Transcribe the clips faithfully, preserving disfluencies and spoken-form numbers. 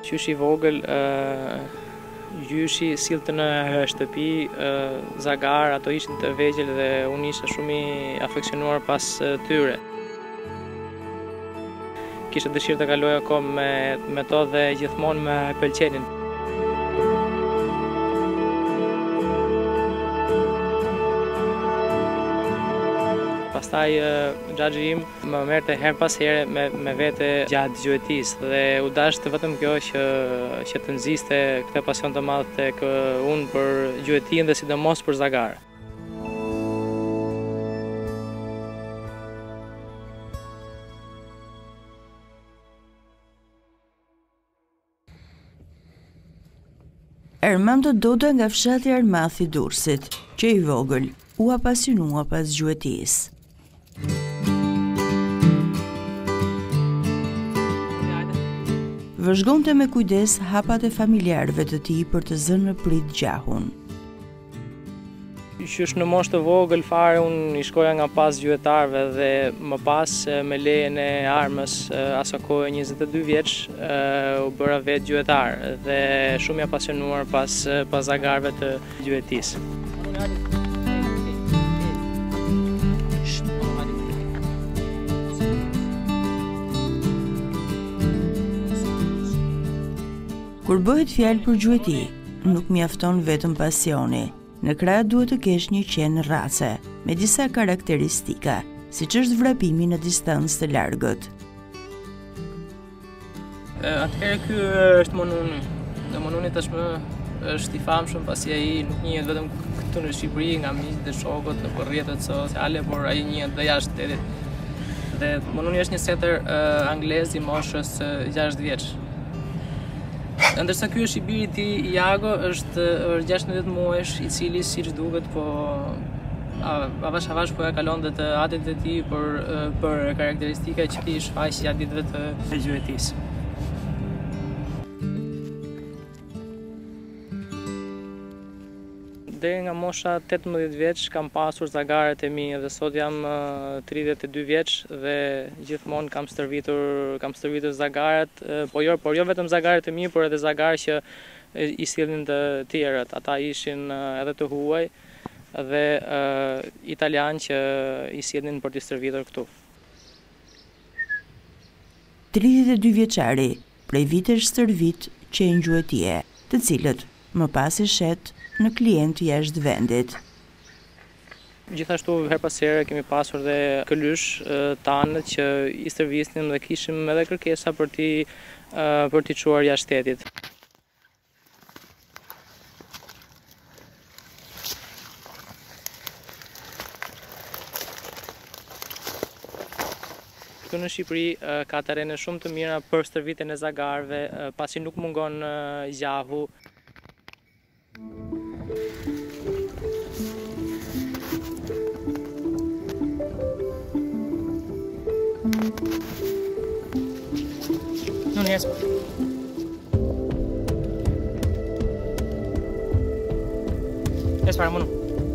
Qysh i vogël, gjyshi sillte në shtëpi zagar, ato ishin të vegjël dhe unë isha shumë i afeksionuar pas tyre. Kisha dëshirë të kaloj akoma me, me to dhe gjithmonë me pëlqenin. Pastaj xhaxhi im më merrte her pas here me, me vete gjatë gjuetisë dhe u dashte vetëm kjo që, që të nxiste këtë pasion të madh tek unë për gjuetin dhe sidomos për zagar. Ermando Doda nga fshati Armath i Durrësit, që i vogël u apasionua pas gjuetisë. Vëzhgonte me kujdes hapat e familjarëve të tij për të zënë në prit gjahun. Qysh në moshë të vogël fare unë i shkoja nga pas gjuetarëve dhe më pas me lejen e armës asa kohë njëzet e dy vjeç u bëra vetë gjuetar dhe shumë i apasionuar pas pas zagarëve të gjuetisë. Kur bëhet fjalë për gjueti, nuk mjafton vetëm pasioni. Në krah duhet të kesh një qenë race, me disa karakteristika, siç është vrapimi në distancë të largët. Atëherë ky është Monuni. Dhe Monuni tashmë është i famshëm pasi ai nuk njihet vetëm këtu në Shqipëri nga miqtë dhe shokët nëpër rrjetet sociale, por ai njihet dhe jashtë shtetit. Dhe Monuni është një setter uh, anglez i moshës uh, gjashtëdhjetë vjeç. Ndërsa ky është i biri i tij, Iago, është gjashtëdhjetë muajsh, i cili siç duket po avash avash po ja kalon dhe të atit e tij për për karakteristika që i shfaq gjatë ditëve të gjuetisë. Deri nga mosha tetëmbëdhjetë vjeç kam pasur zagaret e mi dhe sot jam tridhjetë e dy vjeç dhe gjithmonë kam stërvitur kam stërvitur zagaret, po jo, por jo vetëm zagaret e mi, por edhe zagarë që i sillnin të tjerët. Ata ishin edhe të huaj dhe uh, italian që i sillnin për t'i stërvitur këtu. tridhjetë e dy vjeçari, prej vitesh stërvit qenë gjuetie, të cilët më pas i shet në klient jashtë vendit. Gjithashtu her pas here kemi pasur dhe këlysh tanët që i stërvisnim dhe kishim edhe kërkesa për t'i për t'i çuar jashtë shtetit. Këtu në Shqipëri ka terrene shumë të mira për stërvitjen e zagarëve, pasi nuk mungon gjahu. Non riesco. Espera, Monu.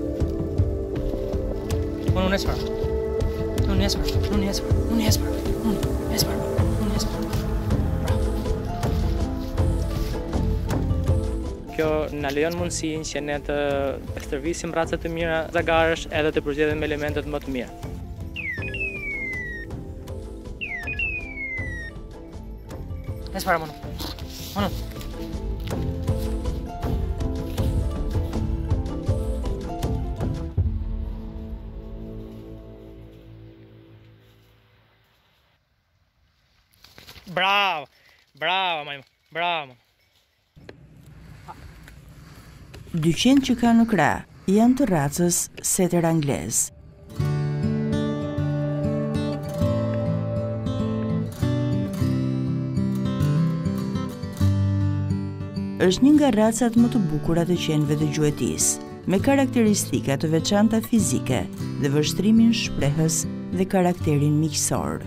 Monu, non espera. Non espera, non espera, non espera. Monu, espera, non espera. Bravo. Kjo na lejon mundësinë që ne të stërvisim raca të mira zagarësh edhe të përzgjedhim elementet më të mira. Espera, Monu. Monu. Bravo, bravo, Majmo, bravo. Dyqen që ka në krah janë të racës setter anglez. Është një nga racat më të bukura të qenëve të gjuetisë, me karakteristika të veçanta fizike dhe vështrimin shprehës dhe karakterin miqësor.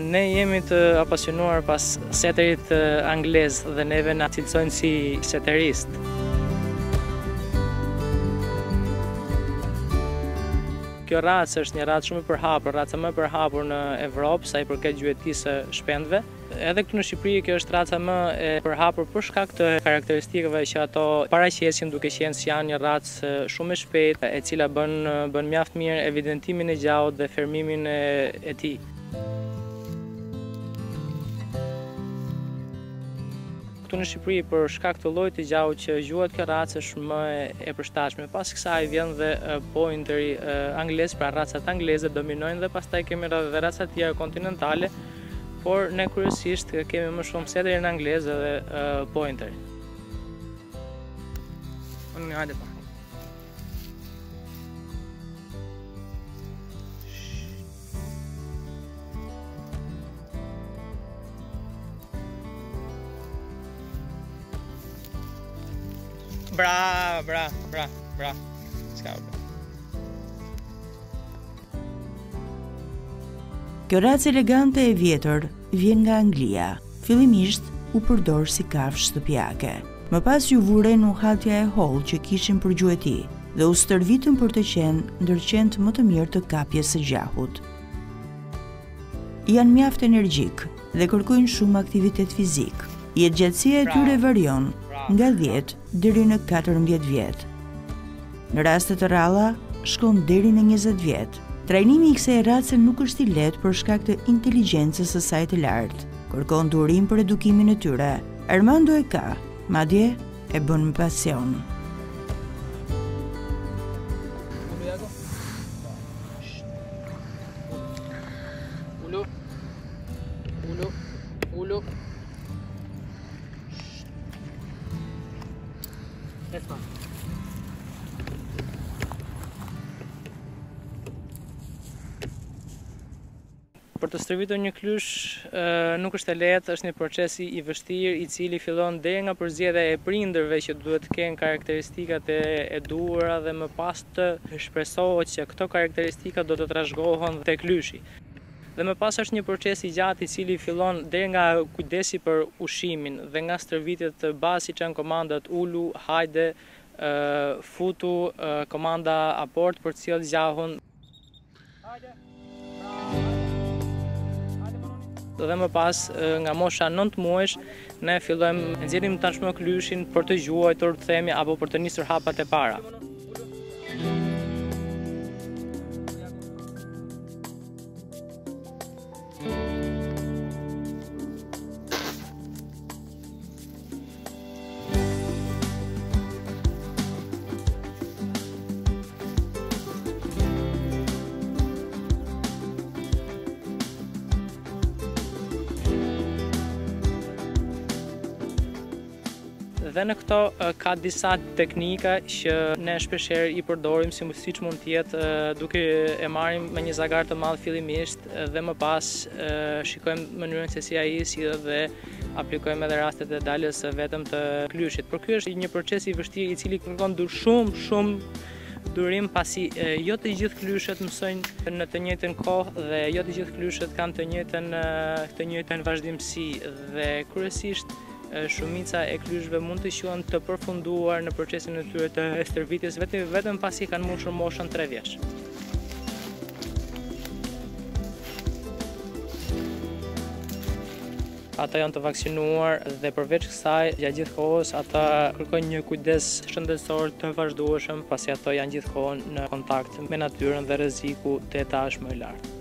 Ne jemi të apasionuar pas seterit anglez dhe neve na cilësojnë si seterist. Kjo racë është një racë shumë e përhapur, raca më e përhapur në Evropë sa i përket gjuetisë së shpendëve. Edhe këtu në Shqipëri kjo është raca më e përhapur për shkak të karakteristikave që ato paraqesin, duke qenë se janë një racë shumë e shpejtë, e cila bën bën mjaft mirë evidentimin e gjaut dhe fermimin e, e tij. Këtu në Shqipëri për shkak të llojit të gjaut që gjuhet kjo racë është më e përshtatshme. Pas kësaj vjen dhe pointeri anglez, pra racat angleze dominojnë dhe pastaj kemi edhe raca të tjera kontinentale, por ne kryesisht kemi më shumë seterin anglez dhe pointeri. Unë hajde pa. Bra, bra, bra, bra. Ska bra. Kjo racë elegante e vjetër vjen nga Anglia. Fillimisht u përdor si kafshë shtëpiake. Më pas ju vuren nuhatja e hollë që kishin për gjueti dhe u stërvitën për të qenë ndër qentë më të mirë të kapjes së gjahut. Janë mjaft energjik dhe kërkojnë shumë aktivitet fizik. Jetëgjatësia e tyre varion nga dhjetë deri në katërmbëdhjetë vjet. Në raste të ralla, shkon deri në njëzet vjet. Trajnimi i kësaj race nuk është i lehtë për shkak të inteligjencës së saj të lartë. Kërkon durim për edukimin e tyre. Armando e ka, madje e bën me pasion. Ulo. Ulo. Ulo. Për të stërvitur një klysh nuk është e lehtë, është një proces i vështirë i cili fillon deri nga përzgjedhja e prindërve që duhet të kenë karakteristikat e duhura dhe më pas të shpresohet që këto karakteristika do të trashëgohen te klyshi. Dhe më pas është një proces i gjatë i cili fillon deri nga kujdesi për ushqimin dhe nga stërvitjet të bazë siç janë komandat ulu, hajde, futu, komanda aport për të sjellë gjahun. Dhe më pas nga mosha nëntë muajsh ne fillojmë nxjerrim tashmë klyshin për të gjuajtur, themi, apo për të nisur hapat e para. Dhe në këto ka disa teknika që ne shpeshherë i përdorim si siç mund të jetë duke e marrim me një zagar të madh fillimisht dhe më pas shikojmë mënyrën se si ai sillet dhe aplikojmë edhe rastet e daljes së vetëm të klyshit. Por ky është një proces i vështirë i cili kërkon dur shumë shumë durim, pasi jo të gjithë klyshet mësojnë në të njëjtën kohë dhe jo të gjithë klyshet kanë të njëjtën të njëjtën vazhdimsi dhe kryesisht shumica e klyshve mund të quhen të përfunduar në procesin e tyre të stërvitjes vetëm vetëm pasi kanë mbushur moshën tre vjeç. Ata janë të vaksinuar dhe përveç kësaj, gjatë gjithë kohës ata kërkojnë një kujdes shëndetësor të vazhdueshëm, pasi ato janë gjithkohën në kontakt me natyrën dhe rreziku të ata është më i lartë.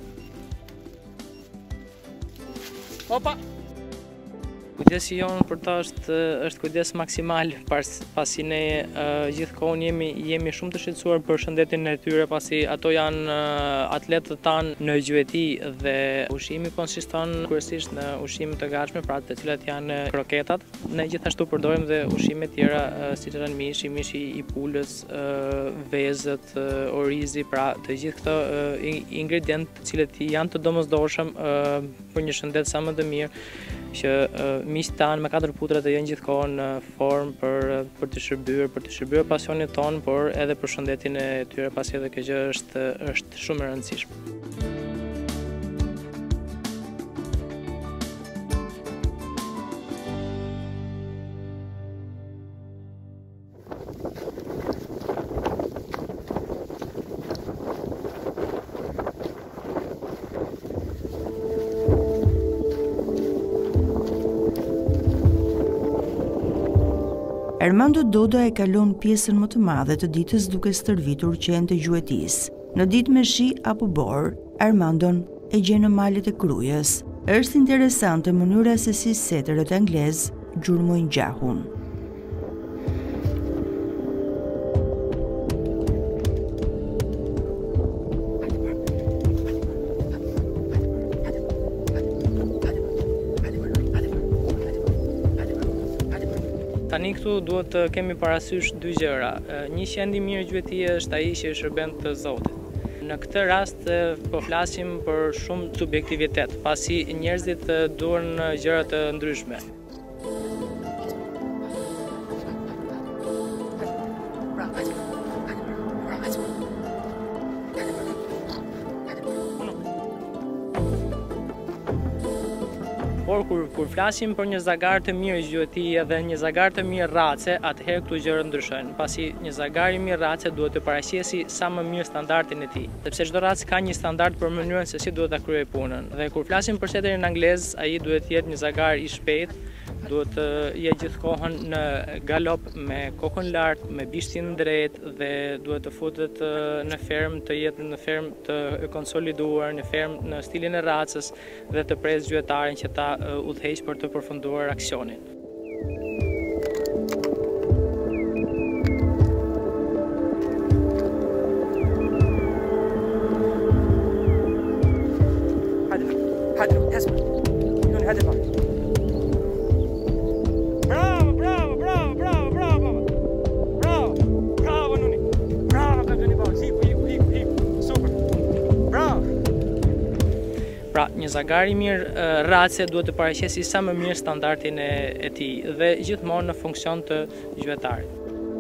Opa! Kujdesi jonë për ta është, është kujdes maksimal, pasi ne uh, gjithkohën jemi, jemi shumë të shqetësuar për shëndetin e tyre, pasi ato janë uh, atletët tanë në gjueti dhe ushqimi konsiston kryesisht në ushqime të gatshme, pra të cilat janë kroketat. Ne gjithashtu përdorim dhe ushqime tjera, uh, siç janë mishi, mishi i pulës, uh, vezët, uh, orizi, pra të gjithë këto uh, ingredientë të cilët janë të domosdoshëm uh, për një shëndet sa më të mirë, që uh, miqtë tanë me katër putra të jenë gjithkohën në formë për për të shërbyer, për të shërbyer pasionit ton, por edhe për shëndetin e tyre, pasi edhe kjo gjë është është shumë e rëndësishme. Armando Doda e kalon pjesën më të madhe të ditës duke stërvitur qenë të gjuetisë. Në ditë me shi apo borë, Armandon e gjen në malet e Krujës. Është interesante mënyra se si setërët anglez gjurmojnë gjahun. Tani këtu duhet të kemi parasysh dy gjëra. Një qendi mirë gjuetie është ai që shërben të Zotit. Në këtë rast po flasim për shumë subjektivitet, pasi njerëzit duan gjëra të ndryshme. Por kur, kur flasim për një zagar të mirë gjuetie dhe një zagar të mirë race, atëherë këtu gjëra ndryshojnë, pasi një zagar i mirë race duhet të paraqesi sa më mirë standardin e tij, sepse çdo rac ka një standard për mënyrën se si duhet ta kryejë punën. Dhe kur flasim për seterin anglez, ai duhet të jetë një zagar i shpejtë, duhet të jetë gjithkohën në galop me kokën lart, me bishtin drejtë dhe duhet të futet në ferm, të jetë në ferm të konsoliduar, në ferm në stilin e racës dhe të presë gjuetarin që ta udhëheq për të përfunduar aksionin. Bravo, bravo, bravo, bravo, bravo. Bravo. Bravo Nuni. Bravo Campioni Ball. Hiku, hiku, hiku, hiku. Super. Bravo. Pra, një zagar i mirë race duhet të paraqesi sa më mirë standardin e, e tij dhe gjithmonë në funksion të gjuetarit.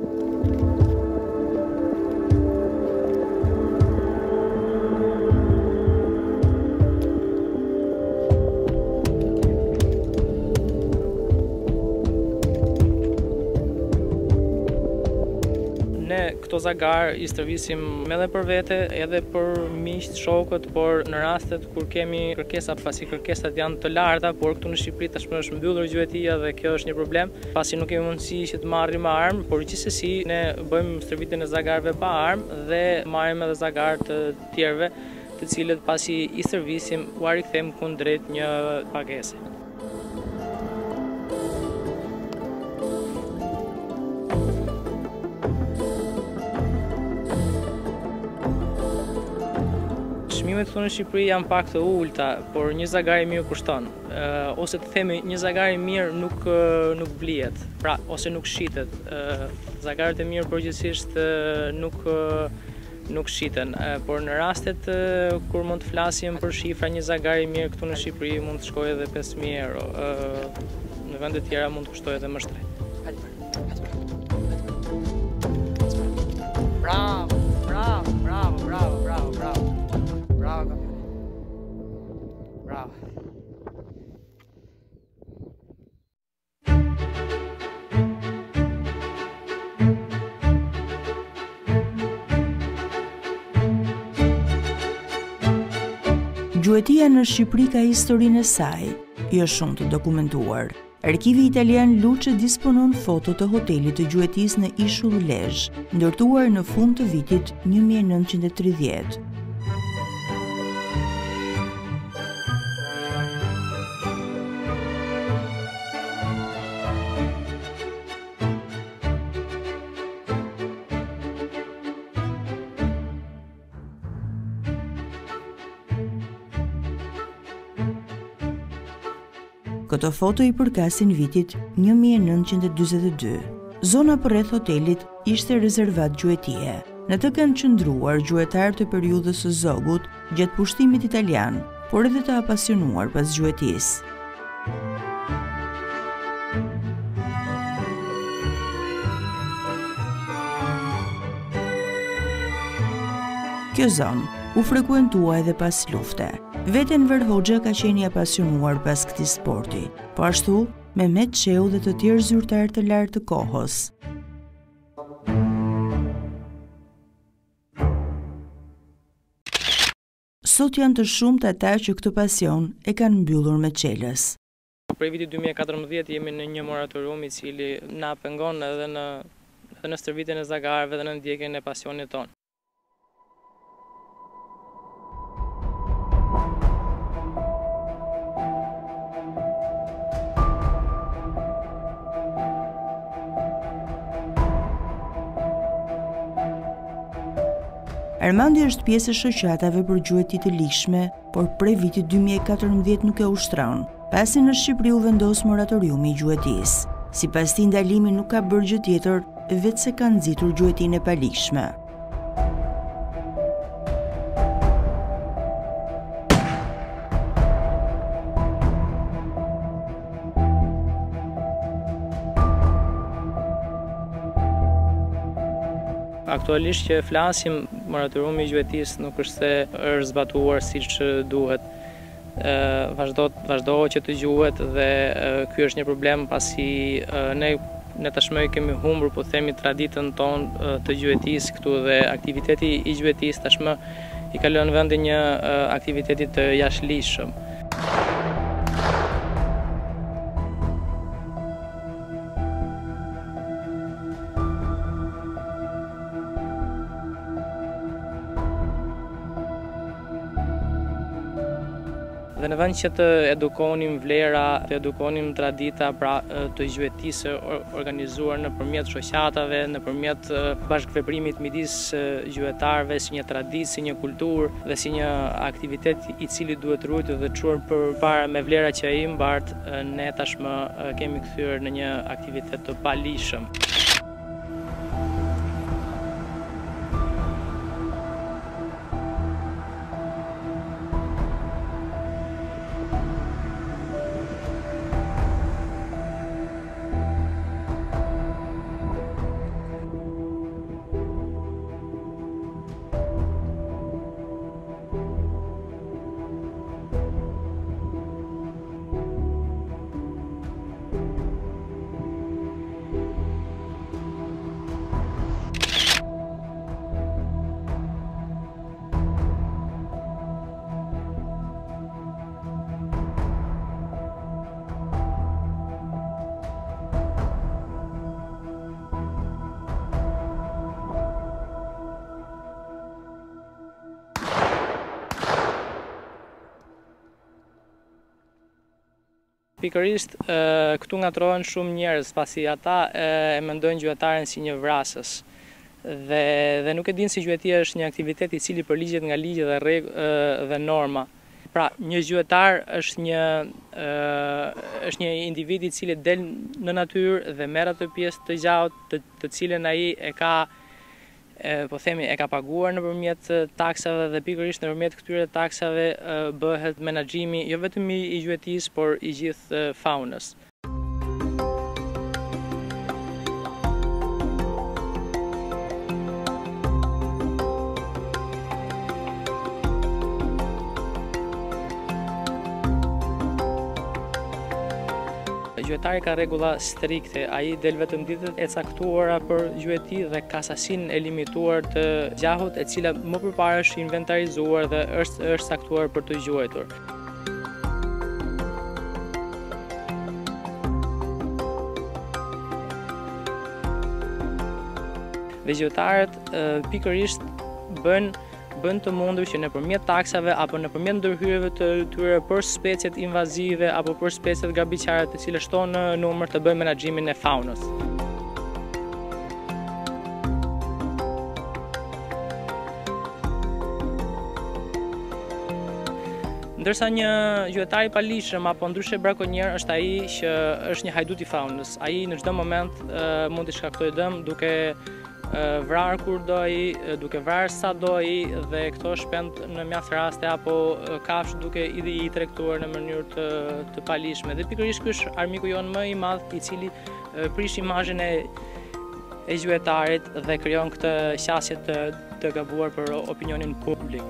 Ne këto zagar i stërvisim edhe për vete, edhe për miqt, shokët, por në rastet kur kemi kërkesa, pasi kërkesat janë të larta, por këtu në Shqipëri tashmë është mbyllur gjuetia dhe kjo është një problem, pasi nuk kemi mundësi që të marrim armë, por gjithsesi ne bëjmë stërvitjen e zagarëve pa armë dhe marrim edhe zagar të tjerëve, të cilët pasi i stërvisim u rikthejmë kundrejt një pagese. Çmimet këtu në Shqipëri janë pak të ulta, por një zagar i mirë kushton. Uh, ose të themi, një zagar i mirë nuk uh, nuk blihet, pra ose nuk shitet. Uh, zagarët e mirë përgjithsisht uh, nuk uh, nuk shiten, uh, por në rastet uh, kur mund të flasim për shifra, një zagar i mirë këtu në Shqipëri mund të shkojë edhe pesë mijë euro. Uh, në vende tjera mund të kushtojë edhe më shtrenjtë. Bravo, bravo, bravo, bravo, bravo, bravo. Bravo, Campioni. Bravo. Gjuetia në Shqipëri ka historinë e saj, jo shumë të dokumentuar. Arkivi italian Luce disponon foto të hotelit të gjuetisë në Ishull Lezhë, ndërtuar në fund të vitit një mijë e nëntëqind e tridhjetë. Këto foto i përkasin vitit një mijë e nëntëqind e dyzet e dy. Zona përreth hotelit ishte rezervat gjuetie. Në të kanë qëndruar gjuetarë të periudhës së Zogut gjatë pushtimit italian, por edhe të apasionuar pas gjuetisë. Kjo zonë u frekuentua edhe pas lufte. Vete Enver Hoxha ka qenë i apasionuar pas këtij sporti, po ashtu Mehmet Çeu dhe të tjerë zyrtarë të lartë të kohës. Sot janë të shumtë ata që këtë pasion e kanë mbyllur me çelës. Prej vitit dy mijë e katërmbëdhjetë jemi në një moratorium i cili na pengon edhe në edhe në stërvitjen e zagarëve dhe në ndjekjen e pasionit tonë. Armandi është pjesë e shoqatave për gjueti të lishme, por prej vitit dy mijë e katërmbëdhjetë nuk e ushtron, pasi në Shqipëri u vendos moratoriumi i gjuetisë. Sipas tij, ndalimi nuk ka bërë gjë tjetër veç se ka nxitur gjuetinë e palishme. Aktualisht që flasim, moratoriumi i gjuetisë nuk është se është zbatuar siç duhet. Vazhdo vazhdo që të gjuhet dhe ky është një problem pasi ne ne tashmë kemi humbur, po themi, traditën tonë të gjuetisë këtu dhe aktiviteti i gjuetisë tashmë i ka lënë vendin një aktiviteti të jashtëligjshëm. Dhe në vend që të edukonim vlera, të edukonim tradita pra të gjuetisë organizuar nëpërmjet shoqatave, nëpërmjet bashkëveprimit midis gjuetarëve si një traditë, si një kulturë dhe si një aktivitet i cili duhet ruajtur dhe çuar përpara me vlera që ai mbart, ne tashmë kemi kthyer në një aktivitet të palishëm. Pikërisht, këtu ngatrohen shumë njerëz, pasi ata e mendojnë gjuetaren si një vrasës. Dhe, dhe nuk e dinë si gjuetia është një aktivitet i cili përligjet nga ligje dhe rregull dhe norma. Pra, një gjuetar është një është një individ i cili del në natyrë dhe merr atë pjesë të gjaut, të, të cilën ai e ka po themi e ka paguar nëpërmjet taksave dhe pikërisht nëpërmjet këtyre taksave bëhet menaxhimi jo vetëm i gjuetisë, por i gjithë faunës. Gjuetari ka rregulla strikte, ai del vetëm ditët e caktuara për gjueti dhe ka sasinë e limituar të gjahut, e cila më përpara është inventarizuar dhe është është caktuar për të gjuetur. Dhe gjuetarët pikërisht bën bën të mundur që nëpërmjet taksave apo nëpërmjet ndërhyrjeve të tyre për speciet invazive apo për speciet gabiqare të cilët shtohen në numër të bëjnë menaxhimin e faunës. Ndërsa një gjuetar i palishëm apo ndryshe brakonjer është ai që është një hajdut i faunës. Ai në çdo moment mund të shkaktojë dëm duke vrarë kur doj, duke vrarë sa doj dhe këto shpend në mjaft raste apo kafsh duke i, i tregtuar në mënyrë të, të palishme. Dhe pikërisht ky është armiku jonë më i madh i cili prish imazhin e, e gjuetarit dhe krijon këtë qasje të, të gabuar për opinionin publik.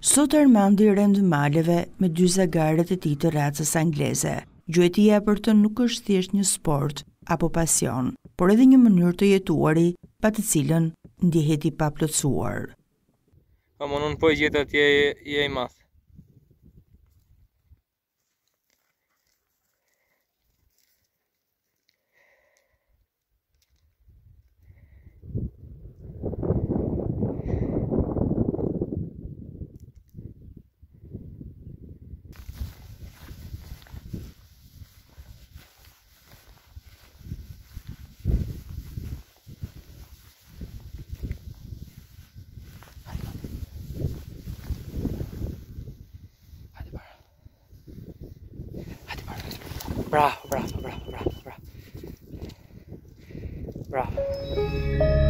Sot Armandi rend maleve me dy zagaret e tij të racës angleze. Gjuetia për të nuk është thjesht një sport apo pasion, por edhe një mënyrë të jetuari pa të cilën ndihet i paplotësuar. Ama unë po i gjetë atje je i madh. Bravo, bravo, bravo, bravo, bravo. Bravo.